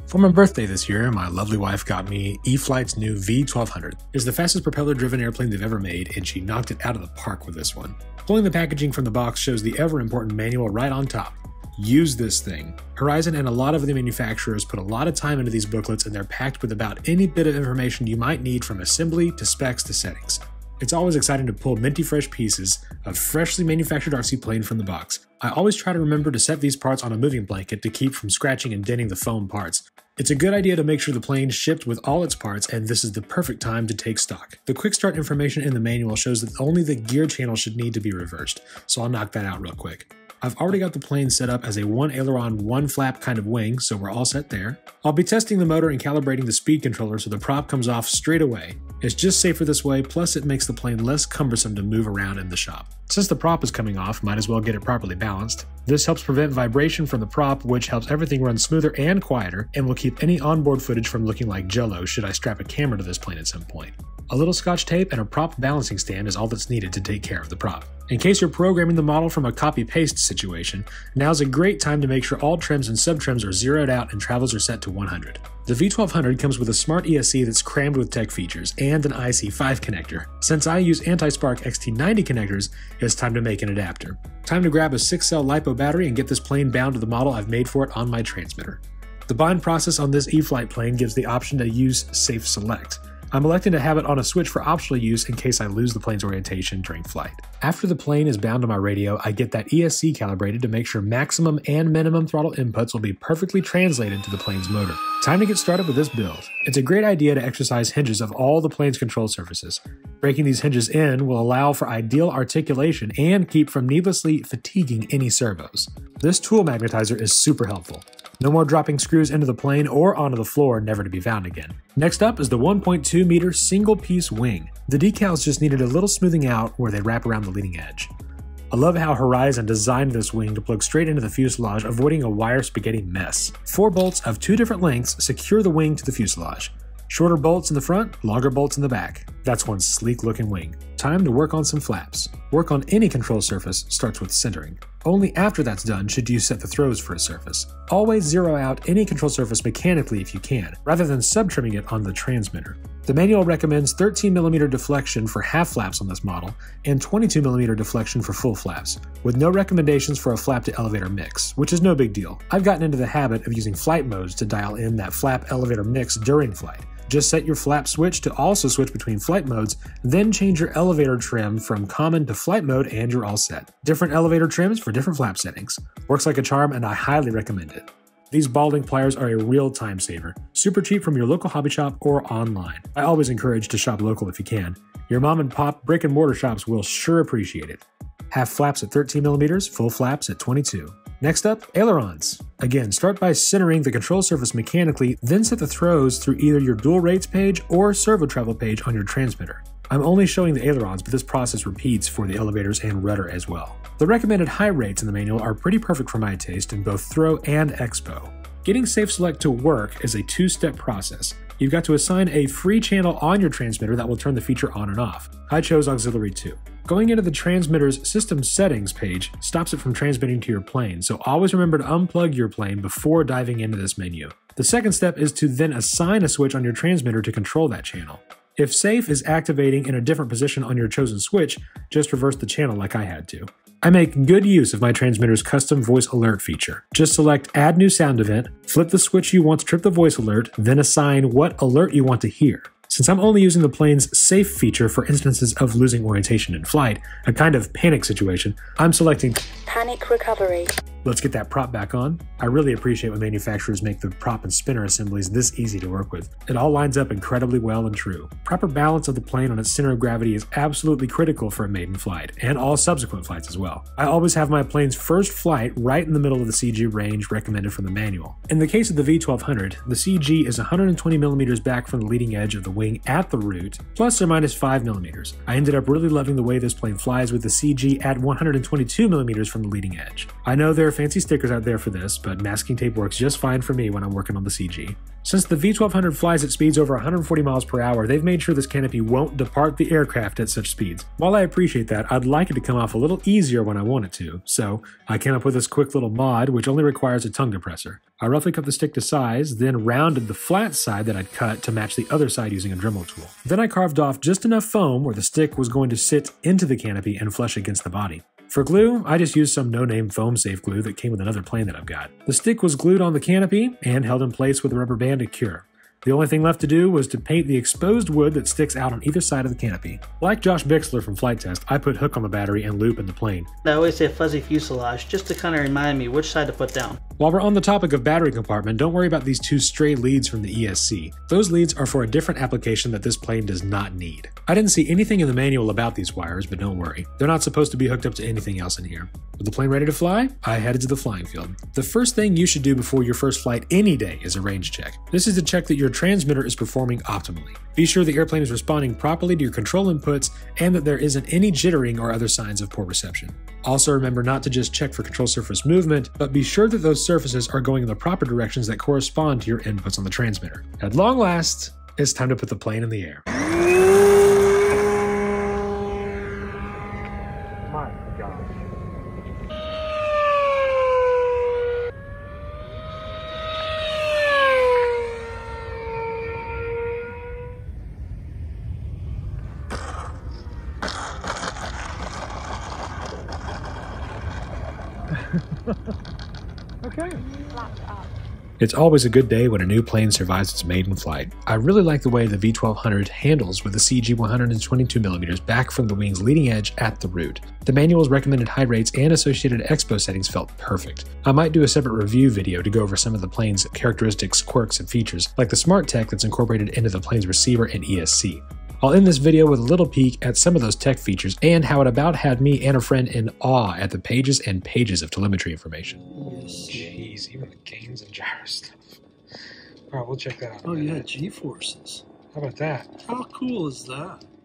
For my birthday this year, my lovely wife got me E-Flight's new V1200. It's the fastest propeller-driven airplane they've ever made, and she knocked it out of the park with this one. Pulling the packaging from the box shows the ever-important manual right on top. Use this thing. Horizon and a lot of the manufacturers put a lot of time into these booklets, and they're packed with about any bit of information you might need, from assembly to specs to settings. It's always exciting to pull minty fresh pieces of freshly manufactured RC plane from the box. I always try to remember to set these parts on a moving blanket to keep from scratching and denting the foam parts. It's a good idea to make sure the plane shipped with all its parts, and this is the perfect time to take stock. The quick start information in the manual shows that only the gear channel should need to be reversed, so I'll knock that out real quick. I've already got the plane set up as a one aileron, one flap kind of wing, so we're all set there. I'll be testing the motor and calibrating the speed controller so the prop comes off straight away. It's just safer this way, plus it makes the plane less cumbersome to move around in the shop. Since the prop is coming off, might as well get it properly balanced. This helps prevent vibration from the prop, which helps everything run smoother and quieter, and will keep any onboard footage from looking like jello should I strap a camera to this plane at some point. A little scotch tape and a prop balancing stand is all that's needed to take care of the prop. In case you're programming the model from a copy-paste situation, now's a great time to make sure all trims and sub-trims are zeroed out and travels are set to 100. The V1200 comes with a smart ESC that's crammed with tech features and an IC5 connector. Since I use anti-spark XT90 connectors, it's time to make an adapter. Time to grab a 6-cell LiPo battery and get this plane bound to the model I've made for it on my transmitter. The bind process on this E-Flight plane gives the option to use Safe Select. I'm electing to have it on a switch for optional use in case I lose the plane's orientation during flight. After the plane is bound to my radio, I get that ESC calibrated to make sure maximum and minimum throttle inputs will be perfectly translated to the plane's motor. Time to get started with this build. It's a great idea to exercise hinges of all the plane's control surfaces. Breaking these hinges in will allow for ideal articulation and keep from needlessly fatiguing any servos. This tool magnetizer is super helpful. No more dropping screws into the plane or onto the floor, never to be found again. Next up is the 1.2 meter single piece wing. The decals just needed a little smoothing out where they wrap around the leading edge. I love how Horizon designed this wing to plug straight into the fuselage, avoiding a wire spaghetti mess. 4 bolts of 2 different lengths secure the wing to the fuselage. Shorter bolts in the front, longer bolts in the back. That's one sleek looking wing. Time to work on some flaps. Work on any control surface starts with centering. Only after that's done should you set the throws for a surface. Always zero out any control surface mechanically if you can, rather than sub-trimming it on the transmitter. The manual recommends 13mm deflection for half flaps on this model, and 22mm deflection for full flaps, with no recommendations for a flap to elevator mix, which is no big deal. I've gotten into the habit of using flight modes to dial in that flap elevator mix during flight. Just set your flap switch to also switch between flight modes, then change your elevator trim from common to flight mode and you're all set. Different elevator trims for different flap settings. Works like a charm and I highly recommend it. These balding pliers are a real time saver. Super cheap from your local hobby shop or online. I always encourage to shop local if you can. Your mom and pop brick and mortar shops will sure appreciate it. Half flaps at 13mm, full flaps at 22. Next up, ailerons. Again, start by centering the control surface mechanically, then set the throws through either your dual rates page or servo travel page on your transmitter. I'm only showing the ailerons, but this process repeats for the elevators and rudder as well. The recommended height rates in the manual are pretty perfect for my taste in both throw and expo. Getting Safe Select to work is a 2-step process. You've got to assign a free channel on your transmitter that will turn the feature on and off. I chose Auxiliary 2. Going into the transmitter's system settings page stops it from transmitting to your plane, so always remember to unplug your plane before diving into this menu. The second step is to then assign a switch on your transmitter to control that channel. If Safe is activating in a different position on your chosen switch, just reverse the channel like I had to. I make good use of my transmitter's custom voice alert feature. Just select Add New Sound Event, flip the switch you want to trip the voice alert, then assign what alert you want to hear. Since I'm only using the plane's Safe feature for instances of losing orientation in flight, a kind of panic situation, I'm selecting Panic Recovery. Let's get that prop back on. I really appreciate when manufacturers make the prop and spinner assemblies this easy to work with. It all lines up incredibly well and true. Proper balance of the plane on its center of gravity is absolutely critical for a maiden flight, and all subsequent flights as well. I always have my plane's first flight right in the middle of the CG range recommended from the manual. In the case of the V1200, the CG is 120mm back from the leading edge of the wing at the root, plus or minus 5mm. I ended up really loving the way this plane flies with the CG at 122mm from the leading edge. I know there are fancy stickers out there for this, but masking tape works just fine for me when I'm working on the CG. Since the V1200 flies at speeds over 140 miles per hour, they've made sure this canopy won't depart the aircraft at such speeds. While I appreciate that, I'd like it to come off a little easier when I want it to, so I came up with this quick little mod which only requires a tongue depressor. I roughly cut the stick to size, then rounded the flat side that I'd cut to match the other side using a Dremel tool. Then I carved off just enough foam where the stick was going to sit into the canopy and flush against the body. For glue, I just used some no-name foam-safe glue that came with another plane that I've got. The stick was glued on the canopy and held in place with a rubber band to cure. The only thing left to do was to paint the exposed wood that sticks out on either side of the canopy. Like Josh Bixler from Flight Test, I put hook on the battery and loop in the plane. I always say fuzzy fuselage just to kind of remind me which side to put down. While we're on the topic of battery compartment, don't worry about these two stray leads from the ESC. Those leads are for a different application that this plane does not need. I didn't see anything in the manual about these wires, but don't worry. They're not supposed to be hooked up to anything else in here. With the plane ready to fly, I headed to the flying field. The first thing you should do before your first flight any day is a range check. This is to check that your transmitter is performing optimally. Be sure the airplane is responding properly to your control inputs and that there isn't any jittering or other signs of poor reception. Also remember not to just check for control surface movement, but be sure that those surfaces are going in the proper directions that correspond to your inputs on the transmitter. At long last, it's time to put the plane in the air. My gosh. Okay. It's always a good day when a new plane survives its maiden flight. I really like the way the V1200 handles with the CG 122mm back from the wing's leading edge at the root. The manual's recommended height rates and associated expo settings felt perfect. I might do a separate review video to go over some of the plane's characteristics, quirks, and features, like the smart tech that's incorporated into the plane's receiver and ESC. I'll end this video with a little peek at some of those tech features and how it about had me and a friend in awe at the pages and pages of telemetry information. Jeez, even the gains and gyro stuff. Alright, we'll check that out. Oh yeah, G-forces. How about that? How cool is that?